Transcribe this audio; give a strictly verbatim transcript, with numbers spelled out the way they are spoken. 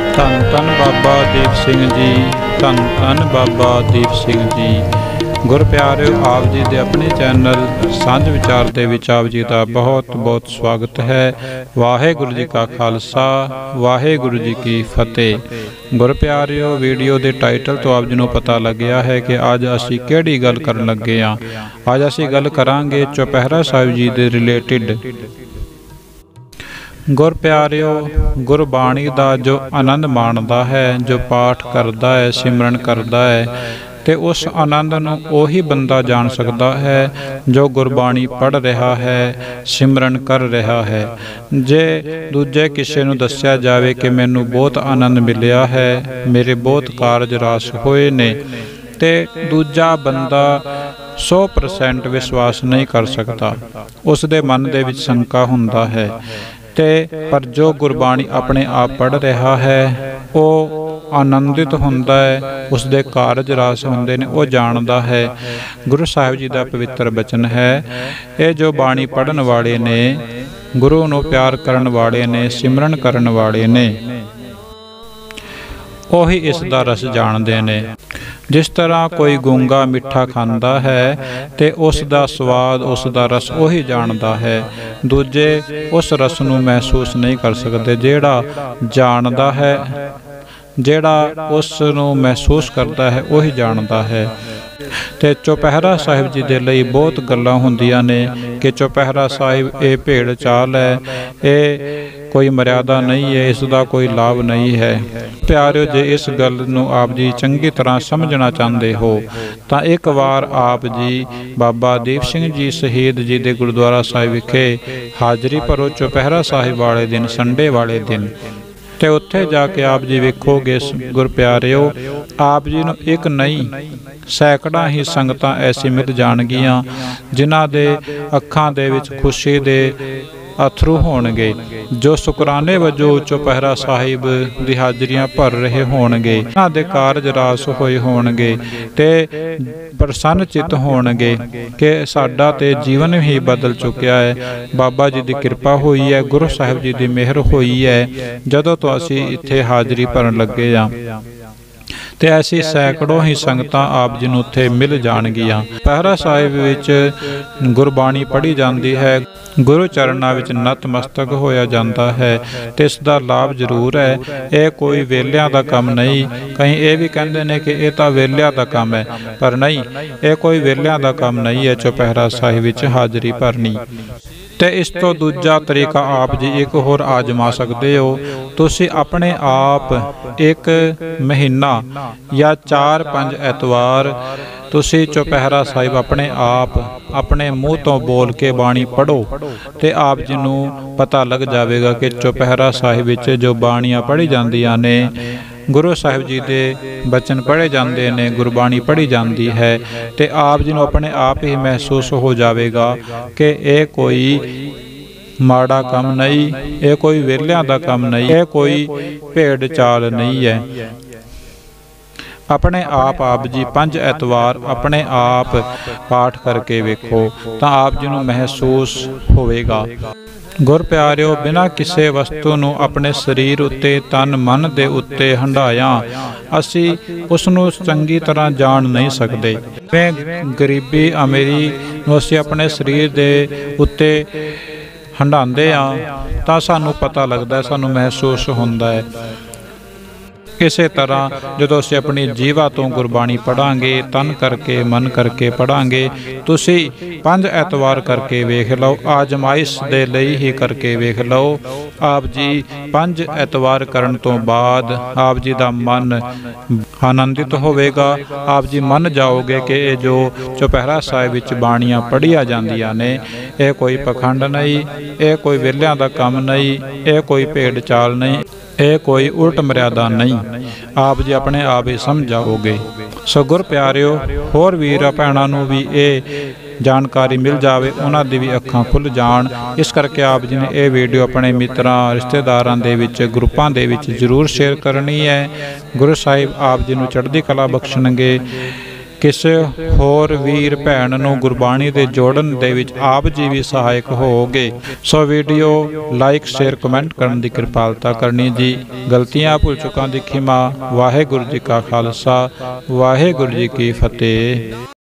ਧੰਨ ਧੰਨ ਬਾਬਾ ਦੀਪ ਸਿੰਘ ਜੀ, ਧੰਨ ਧੰਨ ਬਾਬਾ ਦੀਪ ਸਿੰਘ ਜੀ। ਗੁਰ ਪਿਆਰਿਓ, ਆਪ ਜੀ ਦੇ ਆਪਣੇ ਚੈਨਲ ਸਾਂਝ ਵਿਚਾਰ ਦੇ ਵਿੱਚ ਆਪ ਜੀ ਦਾ ਬਹੁਤ ਬਹੁਤ ਸਵਾਗਤ ਹੈ। ਵਾਹਿਗੁਰੂ ਜੀ ਕਾ ਖਾਲਸਾ, ਵਾਹਿਗੁਰੂ ਜੀ ਕੀ ਫਤਿਹ। ਗੁਰ ਪਿਆਰਿਓ, ਵੀਡੀਓ ਦੇ ਟਾਈਟਲ ਤੋਂ ਆਪ ਜੀ ਨੂੰ ਪਤਾ ਲੱਗਿਆ ਹੈ ਕਿ ਅੱਜ ਅਸੀਂ ਕਿਹੜੀ ਗੱਲ ਕਰਨ ਲੱਗੇ ਹਾਂ। ਅੱਜ ਅਸੀਂ ਗੱਲ ਕਰਾਂਗੇ ਚੁਪਹਿਰਾ ਸਾਹਿਬ ਜੀ ਦੇ ਰਿਲੇਟਿਡ। ਗੁਰ ਪਿਆਰਿਓ, ਗੁਰਬਾਣੀ ਦਾ ਜੋ ਆਨੰਦ ਮਾਣਦਾ ਹੈ, ਜੋ ਪਾਠ ਕਰਦਾ ਹੈ, ਸਿਮਰਨ ਕਰਦਾ ਹੈ, ਤੇ ਉਸ ਆਨੰਦ ਨੂੰ ਉਹੀ ਬੰਦਾ ਜਾਣ ਸਕਦਾ ਹੈ ਜੋ ਗੁਰਬਾਣੀ ਪੜ੍ਹ ਰਿਹਾ ਹੈ, ਸਿਮਰਨ ਕਰ ਰਿਹਾ ਹੈ। ਜੇ ਦੂਜੇ ਕਿਸੇ ਨੂੰ ਦੱਸਿਆ ਜਾਵੇ ਕਿ ਮੈਨੂੰ ਬਹੁਤ ਆਨੰਦ ਮਿਲਿਆ ਹੈ, ਮੇਰੇ ਬਹੁਤ ਕਾਰਜ ਰਾਸ ਹੋਏ ਨੇ, ਤੇ ਦੂਜਾ ਬੰਦਾ ਸੌ ਪਰਸੈਂਟ ਵਿਸ਼ਵਾਸ ਨਹੀਂ ਕਰ ਸਕਦਾ। ਉਸ ਦੇ ਮਨ ਦੇ ਵਿੱਚ ਸ਼ੰਕਾ ਹੁੰਦਾ ਹੈ। ਤੇ ਪਰ ਜੋ ਗੁਰਬਾਣੀ ਆਪਣੇ ਆਪ ਪੜ੍ਹ ਰਿਹਾ ਹੈ ਉਹ ਆਨੰਦਿਤ ਹੁੰਦਾ ਹੈ, ਉਸ ਦੇ ਕਾਰਜ ਰਾਸ ਹੁੰਦੇ ਨੇ, ਉਹ ਜਾਣਦਾ ਹੈ। ਗੁਰੂ ਸਾਹਿਬ ਜੀ ਦਾ ਪਵਿੱਤਰ ਬਚਨ ਹੈ, ਇਹ ਜੋ ਬਾਣੀ ਪੜ੍ਹਨ ਵਾਲੇ ਨੇ, ਗੁਰੂ ਨੂੰ ਪਿਆਰ ਕਰਨ ਵਾਲੇ ਨੇ, ਸਿਮਰਨ ਕਰਨ ਵਾਲੇ ਨੇ, ਉਹੀ ਇਸ ਦਾ ਰਸ ਜਾਣਦੇ ਨੇ। ਜਿਸ ਤਰ੍ਹਾਂ ਕੋਈ ਗੂੰਗਾ ਮਿੱਠਾ ਖਾਂਦਾ ਹੈ ਤੇ ਉਸ ਦਾ ਸਵਾਦ, ਉਸ ਦਾ ਰਸ ਉਹੀ ਜਾਣਦਾ ਹੈ। ਦੂਜੇ ਉਸ ਰਸ ਨੂੰ ਮਹਿਸੂਸ ਨਹੀਂ ਕਰ ਸਕਦੇ। ਜਿਹੜਾ ਜਾਣਦਾ ਹੈ, ਜਿਹੜਾ ਉਸ ਨੂੰ ਮਹਿਸੂਸ ਕਰਦਾ ਹੈ, ਉਹੀ ਜਾਣਦਾ ਹੈ। ਤੇ ਚੁਪਹਿਰਾ ਸਾਹਿਬ ਜੀ ਦੇ ਲਈ ਬਹੁਤ ਗੱਲਾਂ ਹੁੰਦੀਆਂ ਨੇ ਕਿ ਚੁਪਹਿਰਾ ਸਾਹਿਬ ਇਹ ਭੇਡ ਚਾਲ ਹੈ, ਇਹ ਕੋਈ ਮਰਿਆਦਾ ਨਹੀਂ ਹੈ, ਇਸ ਦਾ ਕੋਈ ਲਾਭ ਨਹੀਂ ਹੈ। ਪਿਆਰਿਓ, ਜੇ ਇਸ ਗੱਲ ਨੂੰ ਆਪ ਜੀ ਚੰਗੀ ਤਰ੍ਹਾਂ ਸਮਝਣਾ ਚਾਹੁੰਦੇ ਹੋ ਤਾਂ ਇੱਕ ਵਾਰ ਆਪ ਜੀ ਬਾਬਾ ਦੀਪ ਸਿੰਘ ਜੀ ਸ਼ਹੀਦ ਜੀ ਦੇ ਗੁਰਦੁਆਰਾ ਸਾਹਿਬ ਵਿਖੇ ਹਾਜ਼ਰੀ ਭਰੋ ਚੁਪਹਿਰਾ ਸਾਹਿਬ ਵਾਲੇ ਦਿਨ, ਸੰਡੇ ਵਾਲੇ ਦਿਨ। ਤੇ ਉੱਥੇ ਜਾ ਕੇ ਆਪ ਜੀ ਵੇਖੋਗੇ ਗੁਰ ਪਿਆਰਿਓ, ਆਪ ਜੀ ਨੂੰ ਇੱਕ ਨਹੀਂ ਸੈਂਕੜਾਂ ਹੀ ਸੰਗਤਾਂ ਐਸੀ ਮਿਲ ਜਾਣਗੀਆਂ ਜਿਨ੍ਹਾਂ ਦੇ ਅੱਖਾਂ ਦੇ ਵਿੱਚ ਖੁਸ਼ੀ ਦੇ ਅਥਰੂ ਹੋਣਗੇ, ਜੋ ਸ਼ੁਕਰਾਨੇ ਵਜੋਂ ਚੁਪਹਿਰਾ ਸਾਹਿਬ ਦੀ ਹਾਜ਼ਰੀਆਂ ਭਰ ਰਹੇ ਹੋਣਗੇ, ਇਹਨਾਂ ਦੇ ਕਾਰਜ ਰਾਸ ਹੋਏ ਹੋਣਗੇ ਤੇ ਪ੍ਰਸੰਨ ਚਿੱਤ ਹੋਣਗੇ ਕਿ ਸਾਡਾ ਤੇ ਜੀਵਨ ਹੀ ਬਦਲ ਚੁੱਕਿਆ ਹੈ। ਬਾਬਾ ਜੀ ਦੀ ਕਿਰਪਾ ਹੋਈ ਹੈ, ਗੁਰੂ ਸਾਹਿਬ ਜੀ ਦੀ ਮਿਹਰ ਹੋਈ ਹੈ ਜਦੋਂ ਤੋਂ ਅਸੀਂ ਇੱਥੇ ਹਾਜ਼ਰੀ ਭਰਨ ਲੱਗੇ ਹਾਂ। ਤੇ ਐਸੀ ਸੈਂਕੜੋਂ ਹੀ ਸੰਗਤਾਂ ਆਪ ਜੀ ਨੂੰ ਉੱਥੇ ਮਿਲ ਜਾਣਗੀਆਂ। ਚੁਪਹਿਰਾ ਸਾਹਿਬ ਵਿੱਚ ਗੁਰਬਾਣੀ ਪੜ੍ਹੀ ਜਾਂਦੀ ਹੈ, ਗੁਰੂ ਚਰਨਾਂ ਵਿੱਚ ਨਤਮਸਤਕ ਹੋਇਆ ਜਾਂਦਾ ਹੈ ਤੇ ਇਸ ਦਾ ਲਾਭ ਜ਼ਰੂਰ ਹੈ। ਇਹ ਕੋਈ ਵੇਲਿਆਂ ਦਾ ਕੰਮ ਨਹੀਂ। ਕਈ ਇਹ ਵੀ ਕਹਿੰਦੇ ਨੇ ਕਿ ਇਹ ਤਾਂ ਵੇਲਿਆਂ ਦਾ ਕੰਮ ਹੈ, ਪਰ ਨਹੀਂ, ਇਹ ਕੋਈ ਵੇਲਿਆਂ ਦਾ ਕੰਮ ਨਹੀਂ ਹੈ ਚੁਪਹਿਰਾ ਸਾਹਿਬ ਵਿੱਚ ਹਾਜ਼ਰੀ ਭਰਨੀ। ਤੇ ਇਸ ਤੋਂ ਦੂਜਾ ਤਰੀਕਾ ਆਪ ਜੀ ਇੱਕ ਹੋਰ ਆਜ਼ਮਾ ਸਕਦੇ ਹੋ। ਤੁਸੀਂ ਆਪਣੇ ਆਪ ਇੱਕ ਮਹੀਨਾ ਜਾਂ ਚਾਰ ਪੰਜ ਐਤਵਾਰ ਤੁਸੀਂ ਚੁਪਹਿਰਾ ਸਾਹਿਬ ਆਪਣੇ ਆਪ ਆਪਣੇ ਮੂੰਹ ਤੋਂ ਬੋਲ ਕੇ ਬਾਣੀ ਪੜ੍ਹੋ ਤੇ ਆਪ ਜੀ ਨੂੰ ਪਤਾ ਲੱਗ ਜਾਵੇਗਾ ਕਿ ਚੁਪਹਿਰਾ ਸਾਹਿਬ ਵਿੱਚ ਜੋ ਬਾਣੀਆਂ ਪੜ੍ਹੀ ਜਾਂਦੀਆਂ ਨੇ, ਗੁਰੂ ਸਾਹਿਬ ਜੀ ਦੇ ਬਚਨ ਪੜ੍ਹੇ ਜਾਂਦੇ ਨੇ, ਗੁਰਬਾਣੀ ਪੜ੍ਹੀ ਜਾਂਦੀ ਹੈ, ਤੇ ਆਪ ਜੀ ਨੂੰ ਆਪਣੇ ਆਪ ਹੀ ਮਹਿਸੂਸ ਹੋ ਜਾਵੇਗਾ ਕਿ ਇਹ ਕੋਈ ਮਾੜਾ ਕੰਮ ਨਹੀਂ, ਇਹ ਕੋਈ ਵਿਹਲਿਆਂ ਦਾ ਕੰਮ ਨਹੀਂ, ਇਹ ਕੋਈ ਭੇਡ ਚਾਲ ਨਹੀਂ ਹੈ। ਆਪਣੇ ਆਪ ਆਪ ਜੀ ਪੰਜ ਐਤਵਾਰ ਆਪਣੇ ਆਪ ਪਾਠ ਕਰਕੇ ਵੇਖੋ ਤਾਂ ਆਪ ਜੀ ਨੂੰ ਮਹਿਸੂਸ ਹੋਵੇਗਾ। ਗੁਰ ਪਿਆਰਿਓ, ਬਿਨਾਂ ਕਿਸੇ ਵਸਤੂ ਨੂੰ ਆਪਣੇ ਸਰੀਰ ਉੱਤੇ, ਤਨ ਮਨ ਦੇ ਉੱਤੇ ਹੰਢਾਇਆ ਅਸੀਂ ਉਸ ਨੂੰ ਚੰਗੀ ਤਰ੍ਹਾਂ ਜਾਣ ਨਹੀਂ ਸਕਦੇ। ਜਿਵੇਂ ਗਰੀਬੀ ਅਮੀਰੀ ਨੂੰ ਅਸੀਂ ਆਪਣੇ ਸਰੀਰ ਦੇ ਉੱਤੇ ਹੰਢਾਉਂਦੇ ਹਾਂ ਤਾਂ ਸਾਨੂੰ ਪਤਾ ਲੱਗਦਾ, ਸਾਨੂੰ ਮਹਿਸੂਸ ਹੁੰਦਾ ਹੈ। ਇਸੇ ਤਰ੍ਹਾਂ ਜਦੋਂ ਅਸੀਂ ਆਪਣੀ ਜੀਵਾ ਤੋਂ ਗੁਰਬਾਣੀ ਪੜ੍ਹਾਂਗੇ, ਤਨ ਕਰਕੇ ਮਨ ਕਰਕੇ ਪੜ੍ਹਾਂਗੇ, ਤੁਸੀਂ ਪੰਜ ਐਤਵਾਰ ਕਰਕੇ ਵੇਖ ਲਓ, ਆਜ਼ਮਾਇਸ਼ ਦੇ ਲਈ ਹੀ ਕਰਕੇ ਵੇਖ ਲਓ। ਆਪ ਜੀ ਪੰਜ ਐਤਵਾਰ ਕਰਨ ਤੋਂ ਬਾਅਦ ਆਪ ਜੀ ਦਾ ਮਨ ਆਨੰਦਿਤ ਹੋਵੇਗਾ। ਆਪ ਜੀ ਮੰਨ ਜਾਓਗੇ ਕਿ ਇਹ ਜੋ ਚੁਪਹਿਰਾ ਸਾਹਿਬ ਵਿੱਚ ਬਾਣੀਆਂ ਪੜ੍ਹੀਆਂ ਜਾਂਦੀਆਂ ਨੇ, ਇਹ ਕੋਈ ਪਖੰਡ ਨਹੀਂ, ਇਹ ਕੋਈ ਵਿਹਲਿਆਂ ਦਾ ਕੰਮ ਨਹੀਂ, ਇਹ ਕੋਈ ਭੇਡ ਚਾਲ ਨਹੀਂ, ਇਹ ਕੋਈ ਉਲਟ ਮਰਿਆਦਾ ਨਹੀਂ। ਆਪ ਜੀ ਆਪਣੇ ਆਪ ਹੀ ਸਮਝਾਓਗੇ। ਸੋ ਗੁਰ ਪਿਆਰਿਓ, ਹੋਰ ਵੀਰਾਂ ਭੈਣਾਂ ਨੂੰ ਵੀ ਇਹ ਜਾਣਕਾਰੀ ਮਿਲ ਜਾਵੇ, ਉਹਨਾਂ ਦੀ ਵੀ ਅੱਖਾਂ ਖੁੱਲ੍ਹ ਜਾਣ। ਇਸ ਕਰਕੇ ਆਪ ਜੀ ਨੇ ਇਹ ਵੀਡੀਓ ਆਪਣੇ ਮਿੱਤਰਾਂ, ਰਿਸ਼ਤੇਦਾਰਾਂ ਦੇ ਵਿੱਚ, ਗਰੁੱਪਾਂ ਦੇ ਵਿੱਚ ਜ਼ਰੂਰ ਸ਼ੇਅਰ ਕਰਨੀ ਹੈ। ਗੁਰੂ ਸਾਹਿਬ ਆਪ ਜੀ ਨੂੰ ਚੜ੍ਹਦੀ ਕਲਾ ਬਖਸ਼ਣਗੇ। ਕਿਸੇ ਹੋਰ ਵੀਰ ਭੈਣ ਨੂੰ ਗੁਰਬਾਣੀ ਦੇ ਜੋੜਨ ਦੇ ਵਿੱਚ ਆਪ ਜੀ ਵੀ ਸਹਾਇਕ ਹੋਵੋਗੇ। So video like share comment ਕਰਨ ਦੀ ਕਿਰਪਾਲਤਾ ਕਰਨੀ ਜੀ। ਗਲਤੀਆਂ ਭੁੱਲ ਚੁੱਕਾਂ ਦੀ ਖਿਮਾ। ਵਾਹਿਗੁਰੂ ਜੀ ਕਾ ਖਾਲਸਾ, ਵਾਹਿਗੁਰੂ ਜੀ ਕੀ ਫਤਿਹ।